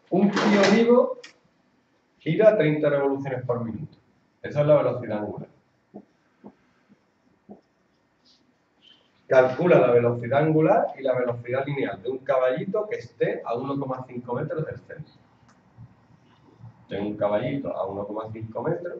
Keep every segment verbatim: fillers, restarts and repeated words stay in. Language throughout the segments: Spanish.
Un tío vivo gira a treinta revoluciones por minuto. Esa es la velocidad angular. Calcula la velocidad angular y la velocidad lineal de un caballito que esté a uno coma cinco metros del centro. Tengo un caballito a uno coma cinco metros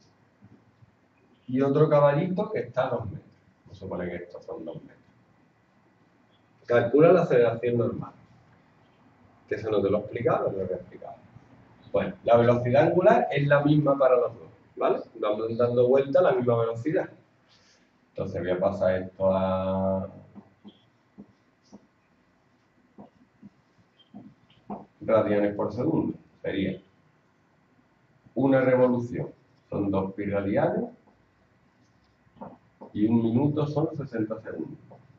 y otro caballito que está a dos metros. Vamos a suponer que estos son dos metros. Calcula la aceleración normal. Que eso no te lo he explicado, lo tengo que explicar. Bueno, la velocidad angular es la misma para los dos, ¿vale? Vamos dando vuelta a la misma velocidad. Entonces voy a pasar esto a radianes por segundo. Sería una revolución, son dos pi radianes, y un minuto son sesenta segundos.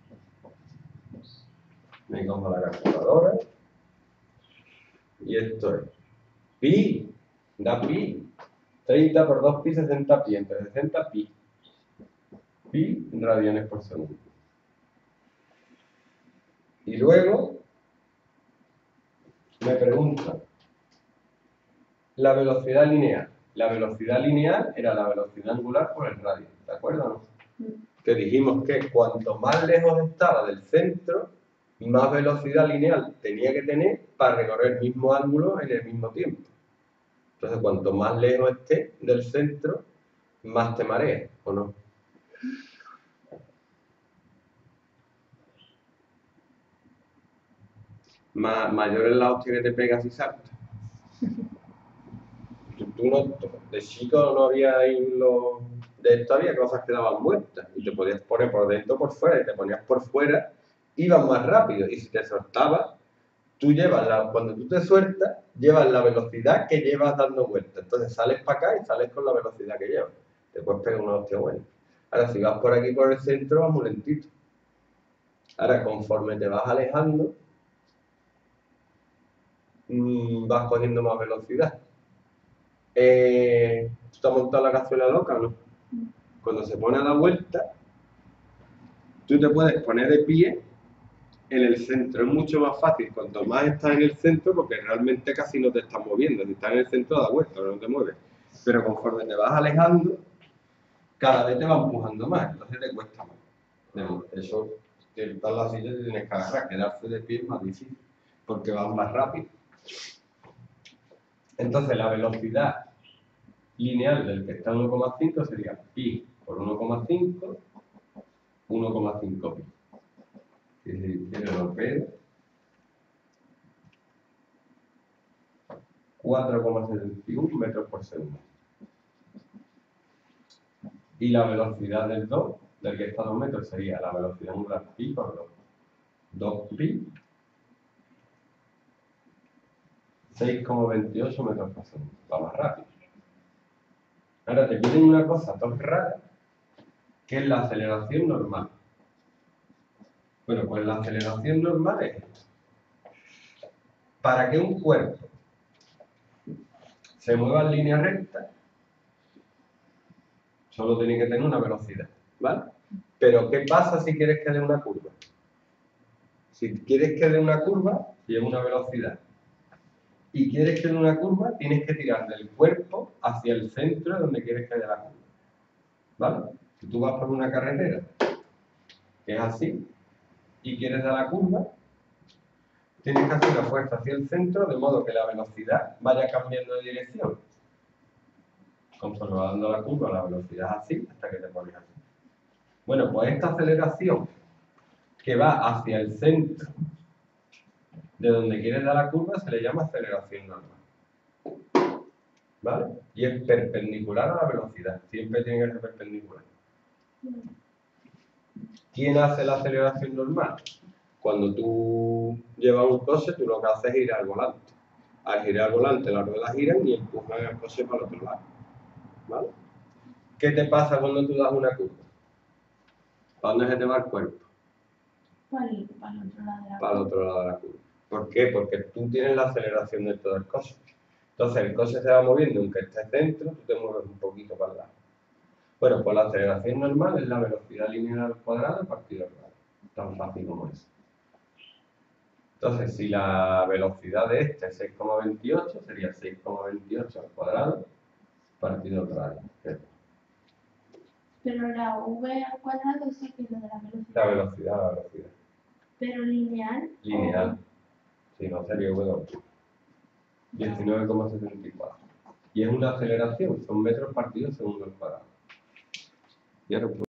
Me cojo la calculadora. Y esto es pi, da pi. treinta por dos pi, sesenta pi, entre sesenta pi. Pi radianes por segundo. Y luego me pregunta la velocidad lineal. La velocidad lineal era la velocidad angular por el radio, ¿de acuerdo? ¿No? Que dijimos que cuanto más lejos estaba del centro, más velocidad lineal tenía que tener para recorrer el mismo ángulo en el mismo tiempo. Entonces, cuanto más lejos esté del centro, más te mareas, ¿o no? Ma mayor es la hostia que te pegas y saltas. Tú, tú no, de chico no había ahí los... De esto había cosas que daban vueltas y te podías poner por dentro o por fuera y te ponías por fuera, ibas más rápido y si te soltabas, tú llevas la, cuando tú te sueltas, llevas la velocidad que llevas dando vueltas. Entonces sales para acá y sales con la velocidad que llevas. Te puedes pegar una hostia buena. Ahora, si vas por aquí por el centro, vas muy lentito. Ahora, conforme te vas alejando, mmm, vas cogiendo más velocidad. Eh, ¿Tú te has montado la cazuela loca o no? Cuando se pone a la vuelta, tú te puedes poner de pie en el centro. Es mucho más fácil cuanto más estás en el centro, porque realmente casi no te estás moviendo. Si estás en el centro, da vuelta, no te mueves. Pero conforme te vas alejando, cada vez te va empujando más, entonces te cuesta más. Eso, que estás en la silla y tienes que agarrar, quedarse de pie es más difícil, porque vas más rápido. Entonces la velocidad lineal del que está en uno coma cinco sería pi por uno coma cinco, uno coma cinco pi. Si se tiene los pedos, cuatro coma setenta y uno metros por segundo. Y la velocidad del dos, del que está a dos metros, sería la velocidad angular pi por dos. dos pi, seis coma veintiocho metros por segundo. Va más rápido. Ahora te piden una cosa tan rara, que es la aceleración normal. Bueno, pues la aceleración normal es esto. Para que un cuerpo se mueva en línea recta, solo tiene que tener una velocidad, ¿vale? Pero ¿qué pasa si quieres que dé una curva? Si quieres que dé una curva, lleva una velocidad. Y quieres que dé una curva, tienes que tirar del cuerpo hacia el centro donde quieres que dé la curva, ¿vale? Si tú vas por una carretera, que es así, y quieres dar la curva, tienes que hacer una fuerza hacia el centro, de modo que la velocidad vaya cambiando de dirección. Conforme va dando la curva, la velocidad es así, hasta que te pones así. Bueno, pues esta aceleración que va hacia el centro de donde quieres dar la curva se le llama aceleración normal. ¿Vale? Y es perpendicular a la velocidad. Siempre tiene que ser perpendicular. ¿Quién hace la aceleración normal? Cuando tú llevas un coche, tú lo que haces es girar al volante. Al girar al volante, las ruedas giran y empujan el coche para el otro lado. ¿Vale? ¿Qué te pasa cuando tú das una curva? ¿Para dónde se te va el cuerpo? Para el, para el otro lado de la Para el otro lado de la curva. ¿Por qué? Porque tú tienes la aceleración de todo el coche. Entonces el coche se va moviendo, aunque estés dentro, tú te mueves un poquito para el lado. Bueno, pues la aceleración normal es la velocidad lineal al cuadrado partido al radio. Tan fácil como eso. Entonces, si la velocidad de este es seis coma veintiocho, sería seis coma veintiocho al cuadrado partido por radio. Pero la v al cuadrado sí que es lo de la velocidad. La velocidad, la velocidad. Pero lineal. Lineal. Si no, sería w. diecinueve coma setenta y cuatro. Y es una aceleración, son metros partidos segundo al cuadrado. Y ahora,